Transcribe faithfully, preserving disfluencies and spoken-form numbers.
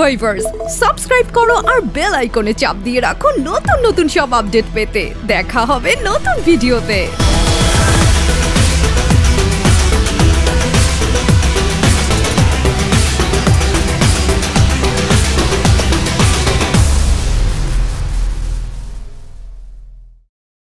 Subscribers subscribe করো আর bell আইকনে চাপ দিয়ে রাখো নতুন নতুন সব আপডেট পেতে। দেখা হবে নতুন ভিডিওতে।